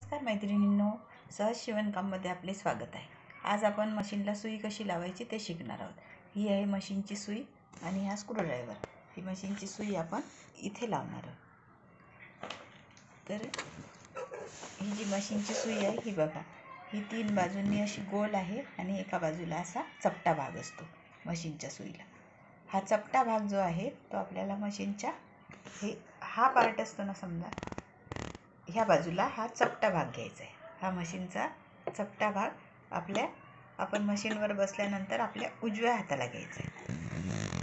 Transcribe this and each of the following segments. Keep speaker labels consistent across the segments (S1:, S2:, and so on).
S1: नमस्कार मैत्रिणींनो, सहज शिवणकाममध्ये आपले स्वागत आहे। आज आपण मशीनला सुई कशी लावायची ते शिकणार आहोत। ही आहे मशीनची सुई आणि हा स्क्रूड्रायव्हर। ही मशीनची सुई आपण इथे लावणार आहोत। तर ही जी मशीनची सुई आहे ही बघा, ही तीन बाजूंनी अशी गोल आहे आणि एका बाजूला असा चपटा भाग असतो मशीनच्या सुईला। हा चपटा भाग जो आहे तो आपल्याला मशीनच्या हा पार्ट असतो ना, समजा ह्या बाजूला हा चपटा भाग घ्यायचा आहे। हा मशीनचा चपटा भाग आपण मशीनवर बसल्यानंतर आपल्या उजव्या हाताला घ्यायचा आहे।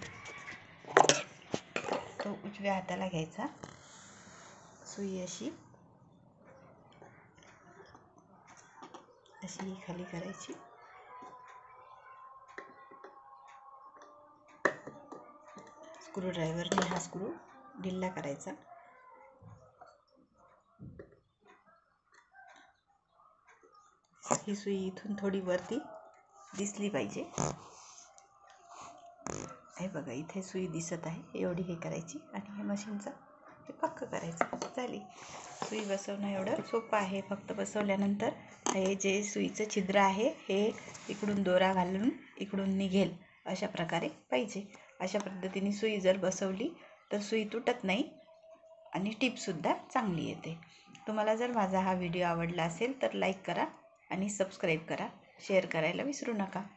S1: तो उजव्या हाताला घ्यायचा, सुई अशी खाली करायची, स्क्रूड्रायव्हरने हा स्क्रू ढिल्ला करायचा। ही सुई इथून थोडी वरती दिसली पाहिजे। हे बघा, इथे सुई दिसत आहे, एवढी हे करायची आणि हे मशीनचं हे पक्क करायचं। झाली। सुई बसवणं एवढं सोपं आहे। फक्त बसवल्यानंतर हे जे सुईचं छिद्र आहे हे इकडून दोरा घालून इकडून निघेल अशा प्रकारे पाहिजे। अशा पद्धतीने सुई जर बसवली तर सुई तुटत नाही आणि टिपसुद्धा चांगली येते। तुम्हाला जर माझा हा व्हिडिओ आवडला असेल तर लाईक करा आणि सबस्क्राईब करा, शेअर करायला विसरू नका।